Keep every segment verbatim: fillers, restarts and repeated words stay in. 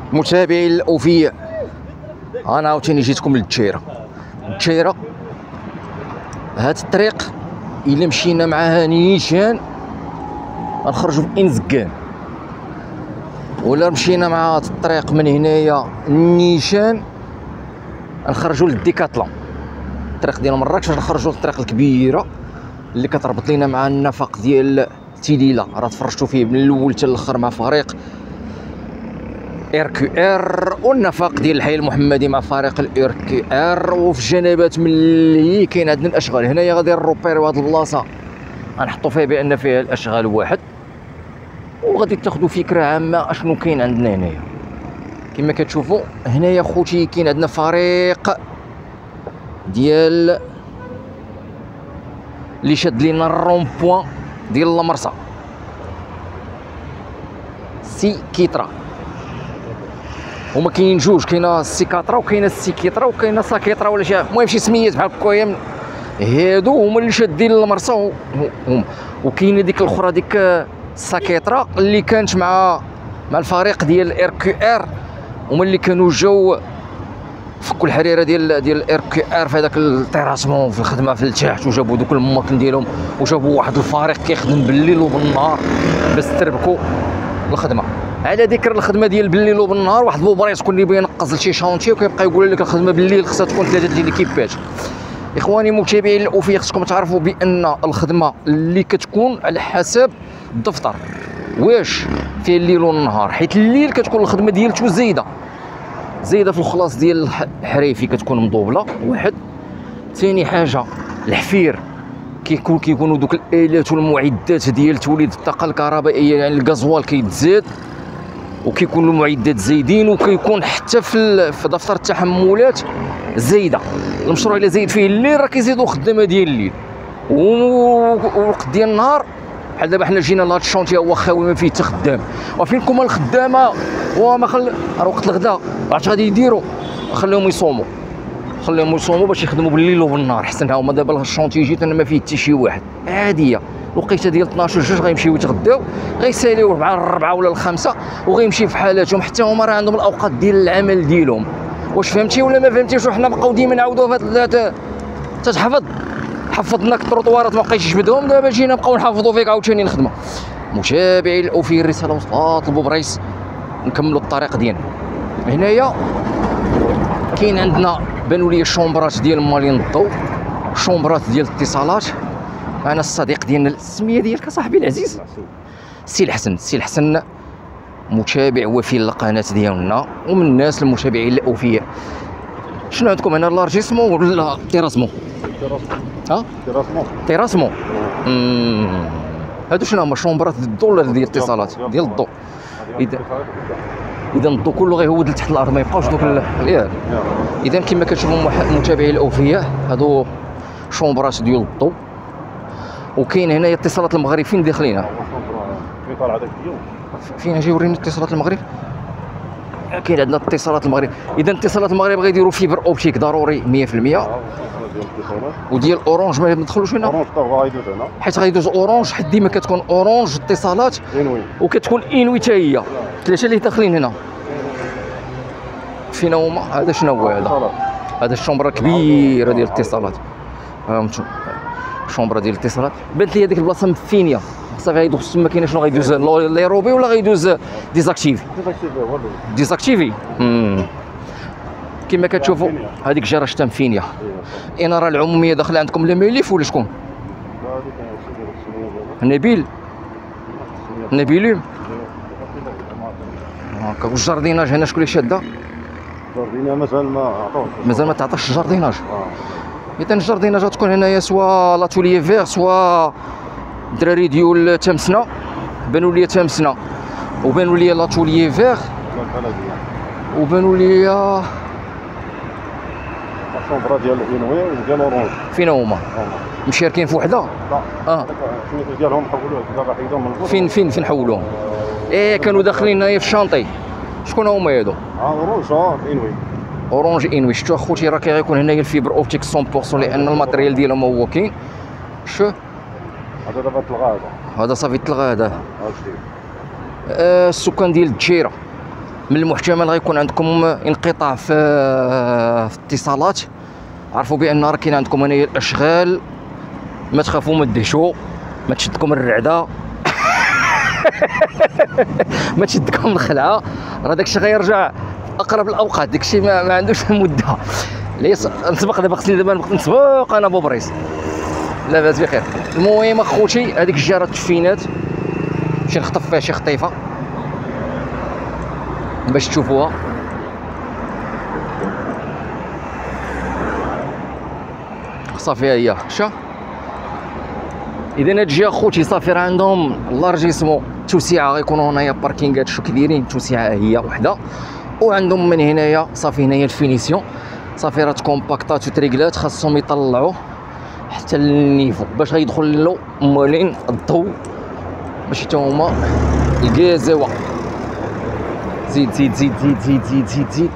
متابعي الاوفياء، انا عاوتاني جيتكم للجيره. الجيره هاد الطريق الا مشينا معاها نيشان غنخرجوا في انزكان، ولا مشينا مع هاد الطريق من هنايا نيشان غنخرجوا للديكاتلون. الطريق ديال مراكش غنخرجوا للطريق الكبيره اللي كتربط لينا مع النفق ديال تيليلا، راه تفرجتوا فيه من الاول حتى الاخر مع فريق ار كيو ار، والنفق ديال الحي المحمدي مع فريق الار كيو ار. وفي الجنبات ملي كاين عندنا الاشغال هنايا غادي نروبيريو هاد البلاصه غنحطوا فيها بان فيها الاشغال واحد، وغادي تاخذوا فكره عامه اشنو كاين عندنا هنايا. كما كتشوفوا هنايا خوتي كاين عندنا فريق ديال اللي شاد لينا الرون بوين ديال المرسى سي كيترا. هما كاينين جوج، كاينه السي كاترا وكاينه السي كيترا وكاينه ساكيترا ولا شي، المهم شي سميات بحال هكايا. هادو هما اللي شادين المرسى، وكاينه ديك الاخرى ديك ساكيترا اللي كانت مع مع الفريق ديال ار كيو ار، هما اللي كانوا جاو فكوا الحريره ديال ديال ار كيو ار في هذاك التيراسمون في الخدمه في التحت، وجابوا دوك الماكن ديالهم وجابوا واحد الفريق كيخدم بالليل وبالنهار باش تربكوا الخدمه. على ذكر الخدمه ديال بالليل وبالنهار، واحد البوبريس كون اللي بينقز لشي شانتي وكيبقى يقول لك الخدمه بالليل خصها تكون ثلاثه ديال ليكيباج. اخواني متابعين الاوفياء، خصكم تعرفوا بان الخدمه اللي كتكون على حسب الدفتر واش فيه الليل والنهار، حيت الليل كتكون الخدمه ديالته زايده زايده في الخلاص ديال الحريفي كتكون مضوبله واحد. ثاني حاجه الحفير كيكون كيكونوا دوك الالات والمعدات ديال توليد الطاقه الكهربائيه، يعني الغازوال كيتزاد وكيكونوا المعدات زايدين، وكيكون حتى في في دفتر التحملات زايده. المشروع الا زايد فيه الليل راه كيزيدوا الخدامه ديال الليل، ووقت ديال النهار بحال دابا حنا جينا لهاد الشونتي هو خاوي ما فيه حتى خدام، وفينكم الخدامه وما خل راه وقت الغداء عرفت غادي يديروا، خليهم يصوموا خليهم يصوموا باش يخدموا بالليل وبالنهار حسن. ها هما دابا الشونتي جيت انا ما فيه حتى شي واحد، عاديه الوقيته ديال اثناش جوج غيمشيو يتغداو، غيساليو مع الربعه ولا الخمسه وغيمشي في حالاتهم. حتى هما راه عندهم الاوقات ديال العمل ديالهم. واش فهمتي ولا ما فهمتيش؟ وحنا بقاو ديما نعاودوا في هاد تتحفظ حفظناك التروطوارات ما بقيتش تجبدهم، دابا جينا نبقاو نحافظوا فيك عاوتاني الخدمه. متابعي الاوفياء الرساله وصلات لبوبريس، نكملوا الطريق ديالنا. هنايا كاين عندنا بانوا لي الشومبرات ديال مالين الضوء، شومبرات ديال الاتصالات. انا الصديق ديالنا، السميه ديالك صاحبي العزيز؟ سي الحسن. سي الحسن متابع وفي للقناه ديالنا ومن الناس المتابعين الاوفياء. شنو عندكم هنا، لارجيسمون ولا تيراسمون؟ ها تيراسمون. تيراسمون. امم هادو شنو هما، شومبرات ديال الضوء ولا ديال الاتصالات؟ ديال الضوء. اذا اذا الضوء كله غيهود لتحت الارض، ما يبقاوش دوك ياك. اذا كما كتشوفوا متابعي الاوفياء، هادو شومبرات ديال الضوء. وكاين هنايا اتصالات المغرب. فين داخلين؟ فين اجي وريني اتصالات المغرب. كاين عندنا اتصالات المغرب. اذا اتصالات المغرب غيديروا فيبر اوبتيك ضروري مية في المية. وديال اورانج ما ندخلوش هنا، اورانج غيدوز هنا حيت غيدوز اورانج، حيت ديما كتكون اورانج اتصالات انوي، وكتكون انوي حتى هي. ثلاثه اللي داخلين هنا. فين هما؟ هذا شنو هو هذا؟ هذا الشومبره كبيره ديال الاتصالات. ها انتم شومبره ديال الاتصالات. بانت لي هذيك البلاصه مفينيه، صافي غيدوز تما. كاين شنو غيدوز ليروبي ولا غيدوز ديزاكتيفي؟ ديزاكتيفي. امم كما كتشوفوا هذيك الجره شتا مفينيه. الاناره العموميه داخله عندكم لا مليف ولا شكون؟ نبيل نبيل هكا. والجارديناج هنا شكون اللي شاده؟ الجارديناج مازال ما عطاوش، مازال ما تعطاش الجارديناج. اذا الجارديناج غتكون هنايا سوا لاتولي فيغ سوا الدراري ديال تمسنا. بانوا لي تمسنا وبانوا لي لاتولي فيغ وبانوا لي الشومبره ديال الانوي وديال اورانج. فين هما؟ مشاركين في وحده؟ لا اه السميتو ديالهم حولوه دابا حيدوهم من البوط. فين فين فين حولوهم؟ ايه كانوا داخلين هنايا في الشانطي. شكون هما هادو؟ اه اورانج. اه انوي. اورانج انوي. شفتوا اخوتي راه كيكون هنايا الفيبر اوبتيك مية بالمية لان الماتريال ديالهم هو كاين. شو هذا دابا تلغى. هذا هذا صافي تلغى. هذا هادشي. آه السكان ديال الجيره من المحتمل غيكون عندكم انقطاع في في الاتصالات. عرفوا بان راه كاين عندكم هنايا الاشغال، ما تخافوا ما تدهشوا، ما تشدكم الرعده ما تشدكم الخلعه، راه داكشي غيرجع اقرب الاوقات، داكشي ما, ما عندوش مده. ليس نسبق دابا، خصني دابا نسبق انا بوبريس. لا باس بخير. المهم اخوتي هذيك الجاره التفينات نمشي نخطف فيها شي خطيفه باش تشوفوها. صافي هي شا. اذا هاد الجهه اخوتي صافي راه عندهم لارجيسمون توسعه، غيكونوا هنايا باركينغات شو كبيرين، توسعه هي وحده، وعندهم من هنايا صافي هنايا الفينيسيون صافي راه تكومباكطات وتريكلات، خاصهم يطلعوا حتى النيفو باش غيدخل له مولين الضوء باش حتى هما الكازوا. زيد زيد زيد زيد زيد زيد زيد زيد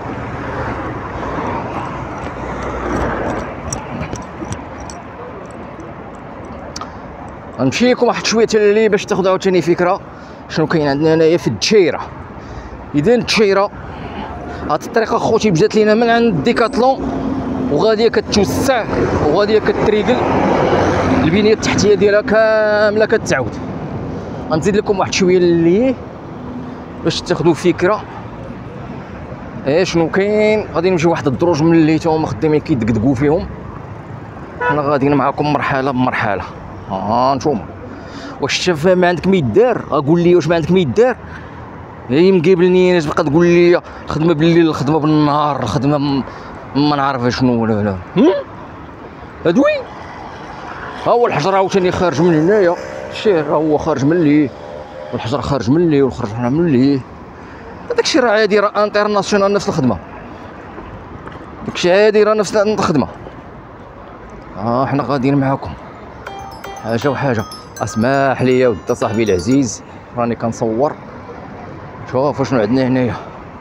غنمشي لكم واحد شويه اللي باش تاخذوا عاوتاني فكره شنو كاين عندنا هنايا في الدشيره. اذا الدشيره هاد الطريقه اخوتي بدات لينا من عند ديكاتلون وغاديه كتوسع وغاديه كتريقل، البنيه التحتيه ديالها كامله كتعاود. غنزيد لكم واحد شويه اللي باش تاخذوا فكره ايه شنو كاين. غادي نمشيو واحد الدروج من اللي تا هما خدامين كيدقدقوا فيهم، حنا غاديين معاكم مرحله بمرحله. ها نتوما واش شاف ما عندك ما يدار؟ قول لي واش ما عندك ما يدار؟ هي مقابلني تبقى تقول لي الخدمه بالليل الخدمه بالنهار الخدمه م... ما نعرف شنو ولا لا. هادوي ها هو الحجر عاوتاني خارج من هنايا، شتي ها هو خارج من اللي والحجر خارج من اللي والخرج حنا من اللي. داكشي راه عادي، راه انترناسيونال نفس الخدمه، داكشي عادي راه نفس الخدمه. ها حنا غاديين معاكم حاجه وحاجه. اسمح لي يا ود صاحبي العزيز راني كنصور. شوف شنو عندنا هنايا،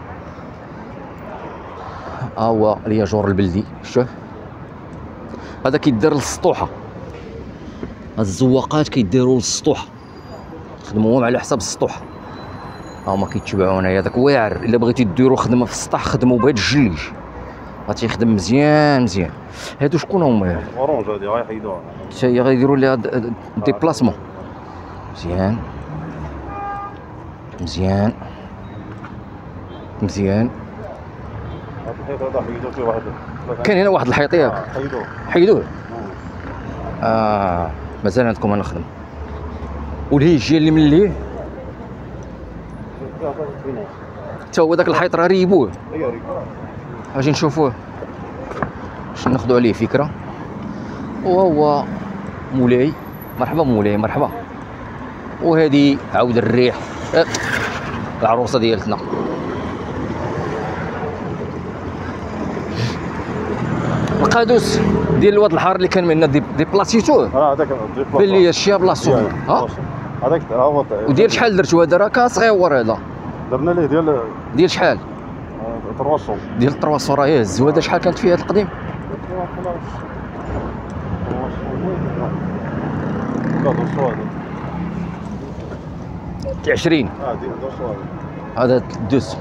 ها هو الياجور البلدي. شوف هذا كيدير للسطوحه، هاد الزواقات كيديروا للسطوحه، خدموهم على حساب السطوح. ها هما كيتبعونا هنايا داك واعر. الا بغيتي ديروا خدمه في السطح خدموا بهاد الجليج، غتيخدم مزيان مزيان. هادو شكون هما؟ اورونج هادي غيحيدوها حتى هي غيديروا ليها ديبلاسمون. مزيان مزيان مزيان. هاد الحيط هذا حيدوه فيه واحد. كاين هنا واحد الحيط ياك حيدوه حيدوه. اه مازال عندكم انا نخدم. والهيجي اللي من ليه حتى هو داك الحيط راه ريبوه. اجي نشوفوه باش ناخذوا عليه فكره. وهو مولاي، مرحبا مولاي مرحبا. وهذه عاود الريح أه. العروسه ديالتنا. القادوس ديال الواد الحار اللي كان منا دي بلاصيتوه. اه هذاك بان لي الشيا بلاصتو. ها هذاك هو. وديال شحال درتو هذا؟ راه كان صغيور هذا. درنا ليه ديال ديال شحال؟ ترواسون. ديال ترواسون راه يهز. وهذا شحال كانت فيه هذا القديم؟ عشرين. اه ديال دوسو هذا دوس.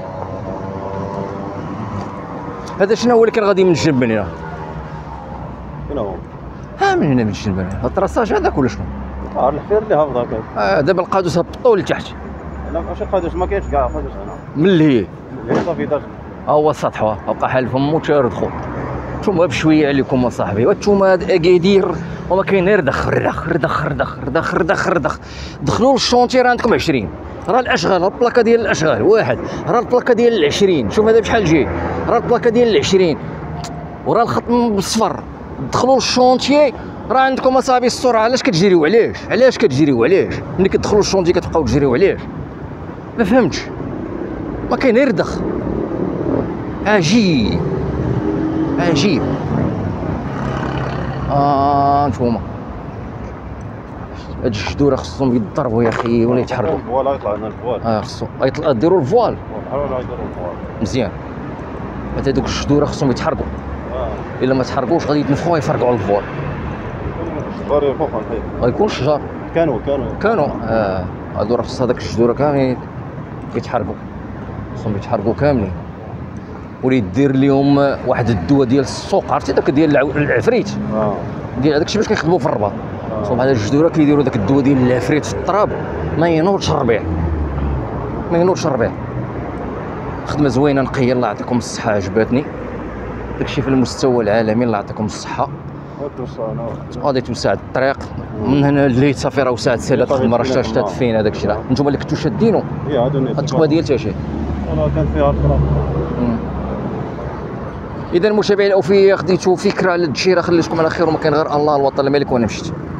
هذا شنو هو اللي كان غادي من الجنب من هنا؟ فين هو؟ ها من هنا من الجنب هنا. هذا الطراساج هذاك ولا شنو؟ اه الحفير اللي هبط هكاك. اه دابا القادوس هبطوا لتحت. لا ماشي قادوس، ما كاينش كاع قادوس هنا. من اللي هي؟ اللي صافي دار. ها هو السطح بقى حال فمو تاردخو. نتوما بشويه عليكم اصاحبي، وانتوما هاد اكادير وما كاين غير دخر دخر دخر دخر دخر دخر دخر. دخلوا للشونتي راه عندكم عشرين. راه الاشغال، راه البلاكه ديال الاشغال واحد، راه البلاكه ديال العشرين. شوف هذا بشحال جاي، راه البلاكه ديال العشرين وراه الخط بالصفر. دخلوا للشونتي راه عندكم اصاحبي السرعه. علاش كتجريو؟ علاش علاش كتجريو؟ علاش ملي كتدخلوا للشونتي كتبقاو تجريو؟ علاش؟ ما فهمتش. ما كاين غير دخ. عجيب عجيب. اه نتوما هاد الجدوره خصهم يضربوا يا اخي ولا يتحركوا. الفوال يطلع لنا الفوال. اه خصو يطلع ديروا الفوال بحال ولا يديروا الفوال مزيان. حتى هادوك الجدوره خصهم يتحركوا. اه الا ما تحركوش غادي يتنفخوا يفرقعوا الفوال. الشجار فوق الحيط. غيكون شجار. كانوا كانوا كانوا اه هادو راه خص هذاك الجدوره كاملين يتحركوا. خصهم يتحرقوا كاملين، وليدير لهم واحد الدواء ديال السوق، عرفتي داك ديال العو- العفريت اه ديال هذاك الشيء باش كيخدموا في الرباط. خصهم بحال الجدوره كيديروا داك الدواء ديال العفريت في التراب ما ينوضش الربيع، ما ينوضش الربيع. خدمه زوينه نقيه، الله يعطيكم الصحه، عجباتني داكشي في المستوى العالمي، الله يعطيكم الصحه. وتوصلنا غادي توسع الطريق من هنا الليل صافي راه وسعت سالات الخدمه، راه شتا شتات فين هذاك الشيء. نتوما اللي كنتو شادينو هي هادو الناس هاد التقوى ديال تاشي. راه كان فيها التراب. اذا المتابعين الاوفياء، خديتوا فكره على الدشيره، خليتكم على خير، وما كان غير الله الوطن الملك، وانا مشيت.